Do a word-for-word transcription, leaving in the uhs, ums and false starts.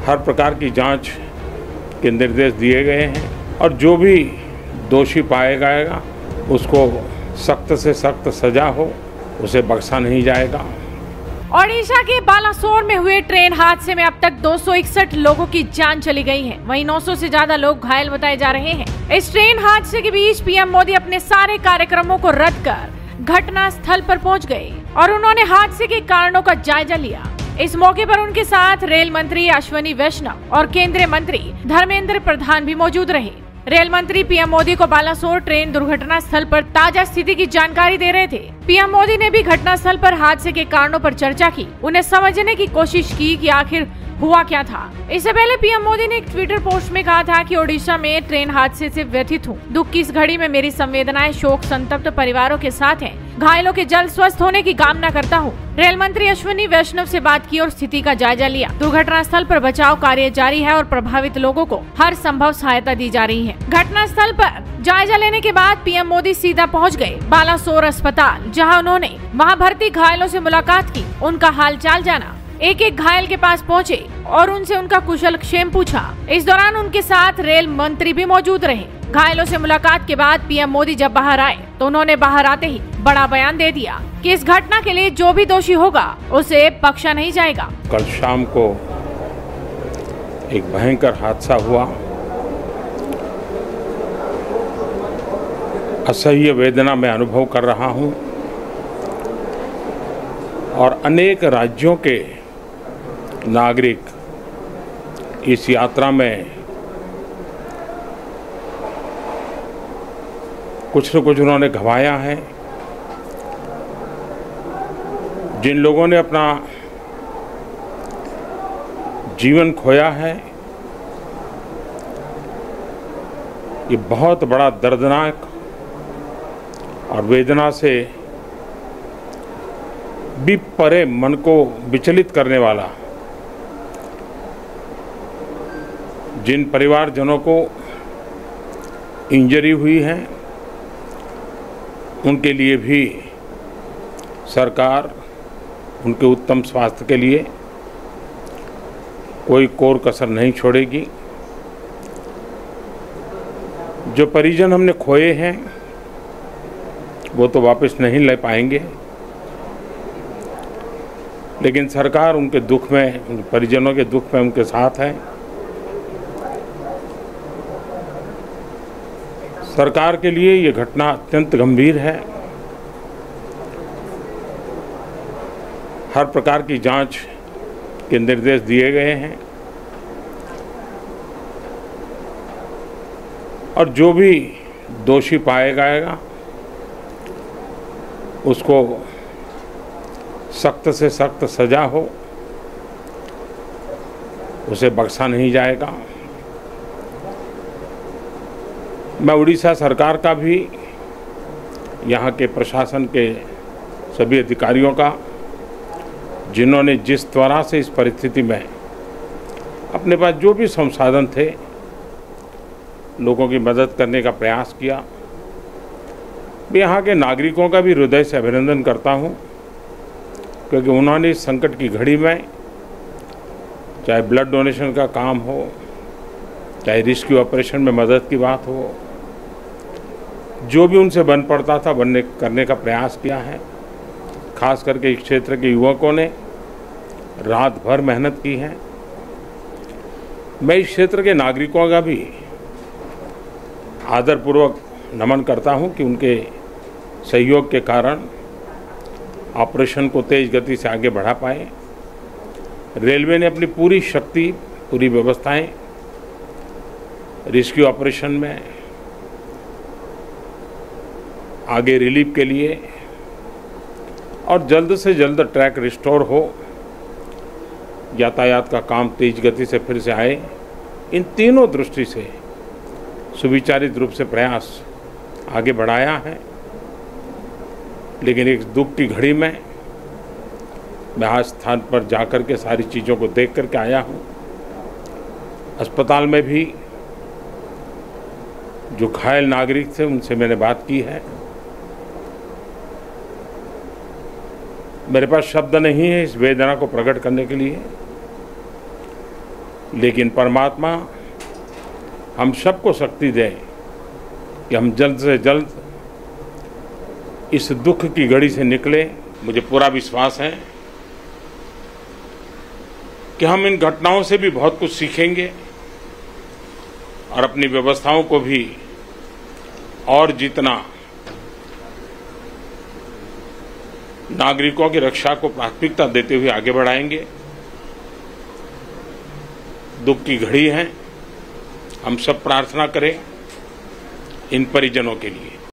हर प्रकार की जांच के निर्देश दिए गए हैं और जो भी दोषी पाया जाएगा उसको सख्त से सख्त सजा हो, उसे बख्शा नहीं जाएगा। ओडिशा के बालासोर में हुए ट्रेन हादसे में अब तक दो सौ इकसठ लोगों की जान चली गई है, वहीं नौ सौ से ज्यादा लोग घायल बताए जा रहे हैं। इस ट्रेन हादसे के बीच पीएम मोदी अपने सारे कार्यक्रमों को रद्द कर घटना स्थल पर पहुंच गए और उन्होंने हादसे के कारणों का जायजा लिया। इस मौके पर उनके साथ रेल मंत्री अश्विनी वैष्णव और केंद्रीय मंत्री धर्मेंद्र प्रधान भी मौजूद रहे। रेल मंत्री पीएम मोदी को बालासोर ट्रेन दुर्घटना स्थल पर ताजा स्थिति की जानकारी दे रहे थे। पीएम मोदी ने भी घटना स्थल पर हादसे के कारणों पर चर्चा की, उन्हें समझने की कोशिश की कि आखिर हुआ क्या था। इससे पहले पीएम मोदी ने एक ट्विटर पोस्ट में कहा था कि ओडिशा में ट्रेन हादसे से व्यथित हूँ। दुख की इस घड़ी में मेरी संवेदनाएं शोक संतप्त परिवारों के साथ हैं। घायलों के जल्द स्वस्थ होने की कामना करता हूँ। रेल मंत्री अश्विनी वैष्णव से बात की और स्थिति का जायजा लिया। दुर्घटना स्थल पर बचाव कार्य जारी है और प्रभावित लोगों को हर संभव सहायता दी जा रही है। घटना स्थल पर जायजा लेने के बाद पीएम मोदी सीधा पहुंच गए बालासोर अस्पताल, जहां उन्होंने वहां भर्ती घायलों से मुलाकात की, उनका हालचाल जाना, एक एक घायल के पास पहुंचे और उनसे उनका कुशल क्षेम पूछा। इस दौरान उनके साथ रेल मंत्री भी मौजूद रहे। घायलों से मुलाकात के बाद पीएम मोदी जब बाहर आए तो उन्होंने बाहर आते ही बड़ा बयान दे दिया कि इस घटना के लिए जो भी दोषी होगा उसे बख्शा नहीं जाएगा। कल शाम को एक भयंकर हादसा हुआ। असह्य वेदना में अनुभव कर रहा हूं और अनेक राज्यों के नागरिक इस यात्रा में कुछ न कुछ उन्होंने गंवाया है। जिन लोगों ने अपना जीवन खोया है, ये बहुत बड़ा दर्दनाक और वेदना से भी परे मन को विचलित करने वाला। जिन परिवारजनों को इंजरी हुई है उनके लिए भी सरकार उनके उत्तम स्वास्थ्य के लिए कोई कोर कसर नहीं छोड़ेगी। जो परिजन हमने खोए हैं वो तो वापस नहीं ले पाएंगे, लेकिन सरकार उनके दुख में, उनके परिजनों के दुख में उनके साथ है। सरकार के लिए ये घटना अत्यंत गंभीर है। हर प्रकार की जांच के निर्देश दिए गए हैं और जो भी दोषी पाया जाएगा उसको सख्त से सख्त सजा हो, उसे बख्शा नहीं जाएगा। मैं उड़ीसा सरकार का भी, यहाँ के प्रशासन के सभी अधिकारियों का, जिन्होंने जिस तरह से इस परिस्थिति में अपने पास जो भी संसाधन थे लोगों की मदद करने का प्रयास किया, मैं यहाँ के नागरिकों का भी हृदय से अभिनंदन करता हूँ, क्योंकि उन्होंने इस संकट की घड़ी में, चाहे ब्लड डोनेशन का काम हो, चाहे रेस्क्यू ऑपरेशन में मदद की बात हो, जो भी उनसे बन पड़ता था बनने करने का प्रयास किया है। खास करके इस क्षेत्र के युवकों ने रात भर मेहनत की है। मैं इस क्षेत्र के नागरिकों का भी आदरपूर्वक नमन करता हूं कि उनके सहयोग के कारण ऑपरेशन को तेज गति से आगे बढ़ा पाए। रेलवे ने अपनी पूरी शक्ति, पूरी व्यवस्थाएं रेस्क्यू ऑपरेशन में आगे रिलीफ के लिए और जल्द से जल्द ट्रैक रिस्टोर हो, यातायात का काम तेज गति से फिर से आए, इन तीनों दृष्टि से सुविचारित रूप से प्रयास आगे बढ़ाया है। लेकिन एक दुख की घड़ी में मैं आज स्थान पर जाकर के सारी चीज़ों को देख करके आया हूँ। अस्पताल में भी जो घायल नागरिक थे उनसे मैंने बात की है। मेरे पास शब्द नहीं है इस वेदना को प्रकट करने के लिए। लेकिन परमात्मा हम सबको शक्ति दे कि हम जल्द से जल्द इस दुख की घड़ी से निकले। मुझे पूरा विश्वास है कि हम इन घटनाओं से भी बहुत कुछ सीखेंगे और अपनी व्यवस्थाओं को भी और जितना नागरिकों की रक्षा को प्राथमिकता देते हुए आगे बढ़ाएंगे। दुख की घड़ी है, हम सब प्रार्थना करें इन परिजनों के लिए।